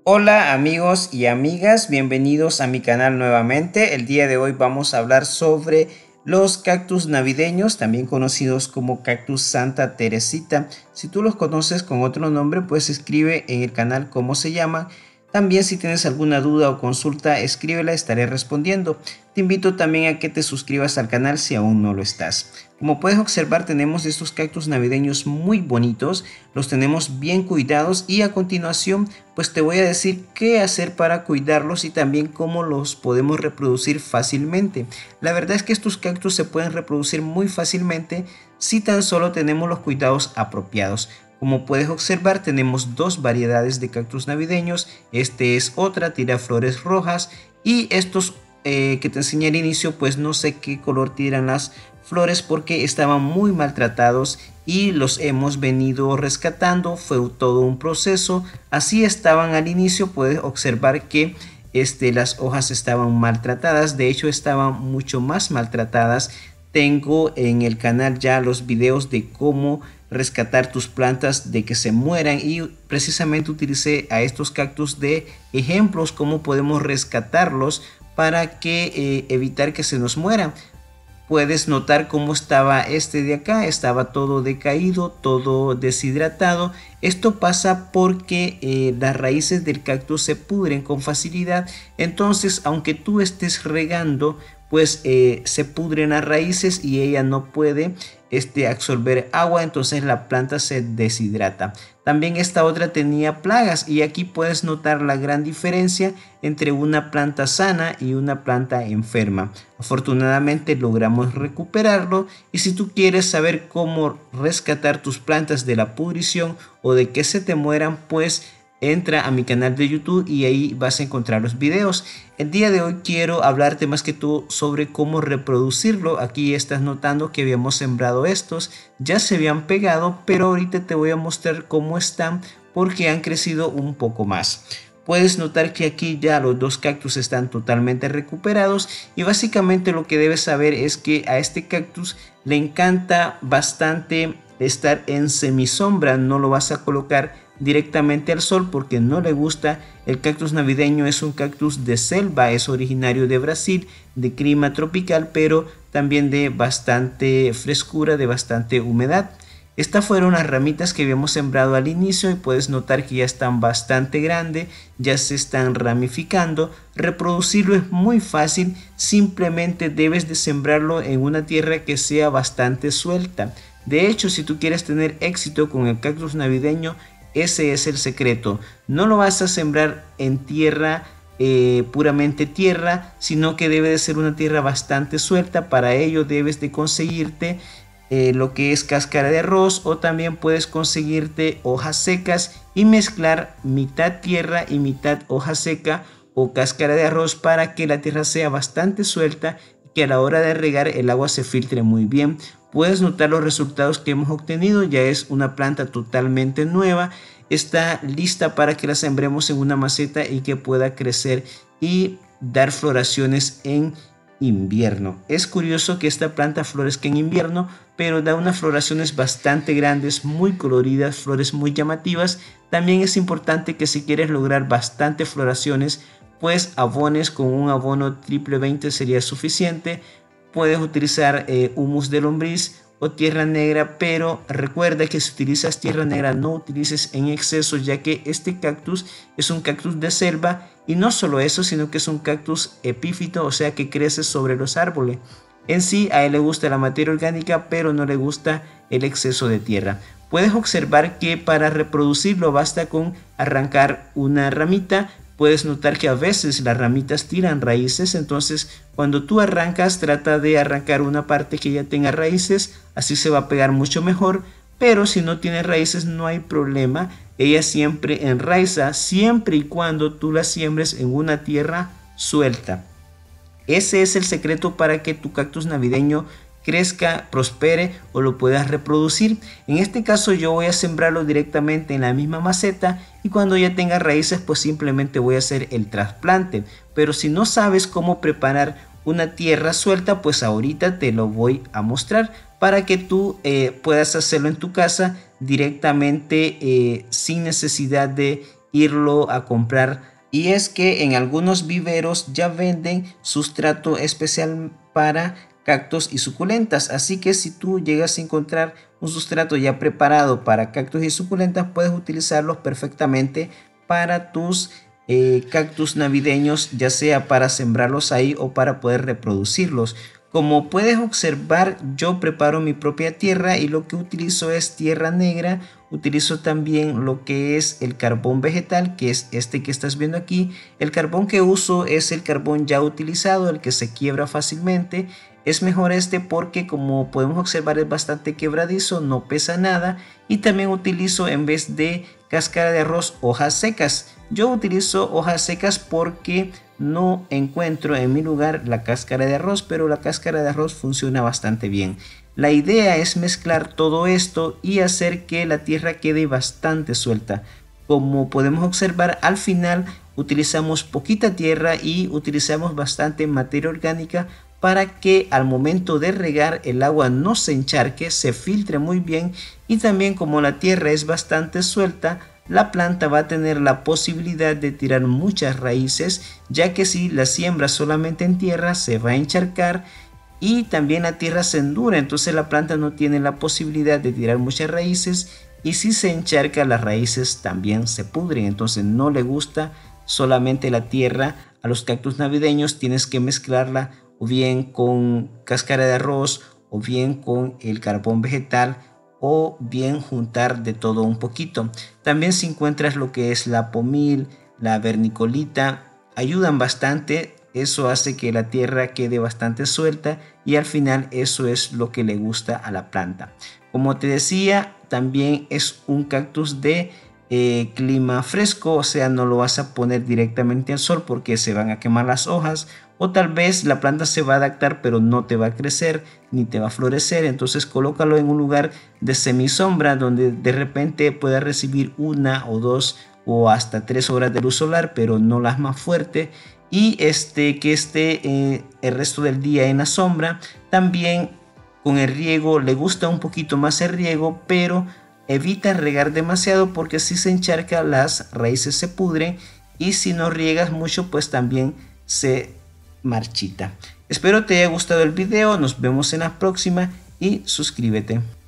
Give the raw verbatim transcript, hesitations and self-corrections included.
Hola amigos y amigas, bienvenidos a mi canal nuevamente. El día de hoy vamos a hablar sobre los cactus navideños, también conocidos como cactus Santa Teresita. Si tú los conoces con otro nombre, pues escribe en el canal cómo se llaman. También si tienes alguna duda o consulta, escríbela, estaré respondiendo. Te invito también a que te suscribas al canal si aún no lo estás. Como puedes observar, tenemos estos cactus navideños muy bonitos, los tenemos bien cuidados y a continuación pues te voy a decir qué hacer para cuidarlos y también cómo los podemos reproducir fácilmente. La verdad es que estos cactus se pueden reproducir muy fácilmente si tan solo tenemos los cuidados apropiados. Como puedes observar, tenemos dos variedades de cactus navideños. Este es otra, tira flores rojas, y estos eh, que te enseñé al inicio, pues no sé qué color tiran las flores porque estaban muy maltratados y los hemos venido rescatando. Fue todo un proceso. Así estaban al inicio, puedes observar que este, las hojas estaban maltratadas. De hecho, estaban mucho más maltratadas. Tengo en el canal ya los videos de cómo rescatar tus plantas de que se mueran, y precisamente utilicé a estos cactus de ejemplos cómo podemos rescatarlos para que eh, evitar que se nos mueran. Puedes notar cómo estaba este de acá, estaba todo decaído, todo deshidratado. Esto pasa porque eh, las raíces del cactus se pudren con facilidad. Entonces, aunque tú estés regando, pues eh, se pudren las raíces y ella no puede este, absorber agua, entonces la planta se deshidrata. También esta otra tenía plagas, y aquí puedes notar la gran diferencia entre una planta sana y una planta enferma. Afortunadamente logramos recuperarlo, y si tú quieres saber cómo rescatar tus plantas de la pudrición o de que se te mueran, pues entra a mi canal de YouTube y ahí vas a encontrar los videos. El día de hoy quiero hablarte más que todo sobre cómo reproducirlo. Aquí estás notando que habíamos sembrado estos, ya se habían pegado, pero ahorita te voy a mostrar cómo están porque han crecido un poco más. Puedes notar que aquí ya los dos cactus están totalmente recuperados, y básicamente lo que debes saber es que a este cactus le encanta bastante estar en semisombra. No lo vas a colocar directamente al sol porque no le gusta. El cactus navideño es un cactus de selva, es originario de Brasil, de clima tropical, pero también de bastante frescura, de bastante humedad. Estas fueron las ramitas que habíamos sembrado al inicio, y puedes notar que ya están bastante grandes, ya se están ramificando. Reproducirlo es muy fácil, simplemente debes de sembrarlo en una tierra que sea bastante suelta. De hecho, si tú quieres tener éxito con el cactus navideño, ese es el secreto. No lo vas a sembrar en tierra, eh, puramente tierra, sino que debe de ser una tierra bastante suelta. Para ello debes de conseguirte eh, lo que es cáscara de arroz, o también puedes conseguirte hojas secas y mezclar mitad tierra y mitad hoja seca o cáscara de arroz para que la tierra sea bastante suelta y que a la hora de regar el agua se filtre muy bien. Puedes notar los resultados que hemos obtenido. Ya es una planta totalmente nueva. Está lista para que la sembremos en una maceta y que pueda crecer y dar floraciones en invierno. Es curioso que esta planta florezca en invierno, pero da unas floraciones bastante grandes, muy coloridas, flores muy llamativas. También es importante que si quieres lograr bastantes floraciones, pues abones con un abono triple veinte sería suficiente. Puedes utilizar eh, humus de lombriz o tierra negra, pero recuerda que si utilizas tierra negra no utilices en exceso, ya que este cactus es un cactus de selva, y no solo eso, sino que es un cactus epífito, o sea que crece sobre los árboles. En sí a él le gusta la materia orgánica, pero no le gusta el exceso de tierra. Puedes observar que para reproducirlo basta con arrancar una ramita. Puedes notar que a veces las ramitas tiran raíces, entonces cuando tú arrancas trata de arrancar una parte que ya tenga raíces, así se va a pegar mucho mejor. Pero si no tiene raíces no hay problema, ella siempre enraiza siempre y cuando tú la siembres en una tierra suelta. Ese es el secreto para que tu cactus navideño crezca, prospere o lo puedas reproducir. En este caso yo voy a sembrarlo directamente en la misma maceta, y cuando ya tenga raíces pues simplemente voy a hacer el trasplante. Pero si no sabes cómo preparar una tierra suelta, pues ahorita te lo voy a mostrar para que tú eh, puedas hacerlo en tu casa directamente, eh, sin necesidad de irlo a comprar. Y es que en algunos viveros ya venden sustrato especial para cactus y suculentas, así que si tú llegas a encontrar un sustrato ya preparado para cactus y suculentas, puedes utilizarlos perfectamente para tus eh, cactus navideños, ya sea para sembrarlos ahí o para poder reproducirlos. Como puedes observar, yo preparo mi propia tierra y lo que utilizo es tierra negra. Utilizo también lo que es el carbón vegetal, que es este que estás viendo aquí. El carbón que uso es el carbón ya utilizado, el que se quiebra fácilmente. Es mejor este porque, como podemos observar, es bastante quebradizo, no pesa nada. Y también utilizo, en vez de cáscara de arroz, hojas secas. Yo utilizo hojas secas porque no encuentro en mi lugar la cáscara de arroz, pero la cáscara de arroz funciona bastante bien. La idea es mezclar todo esto y hacer que la tierra quede bastante suelta. Como podemos observar, al final utilizamos poquita tierra y utilizamos bastante materia orgánica para que al momento de regar el agua no se encharque, se filtre muy bien, y también como la tierra es bastante suelta, la planta va a tener la posibilidad de tirar muchas raíces, ya que si la siembra solamente en tierra se va a encharcar y también la tierra se endura, entonces la planta no tiene la posibilidad de tirar muchas raíces, y si se encharca las raíces también se pudren, entonces no le gusta solamente la tierra a los cactus navideños. Tienes que mezclarla o bien con cáscara de arroz o bien con el carbón vegetal, o bien juntar de todo un poquito. También si encuentras lo que es la pomil, la vermiculita, ayudan bastante. Eso hace que la tierra quede bastante suelta y al final eso es lo que le gusta a la planta. Como te decía, también es un cactus de eh, clima fresco, o sea, no lo vas a poner directamente al sol porque se van a quemar las hojas, o tal vez la planta se va a adaptar pero no te va a crecer ni te va a florecer. Entonces colócalo en un lugar de semisombra donde de repente pueda recibir una o dos o hasta tres horas de luz solar, pero no las más fuertes, y este que esté eh, el resto del día en la sombra. También con el riego le gusta un poquito más el riego, pero evita regar demasiado porque si se encharca las raíces se pudren, y si no riegas mucho pues también se marchita. Espero te haya gustado el video, nos vemos en la próxima y suscríbete.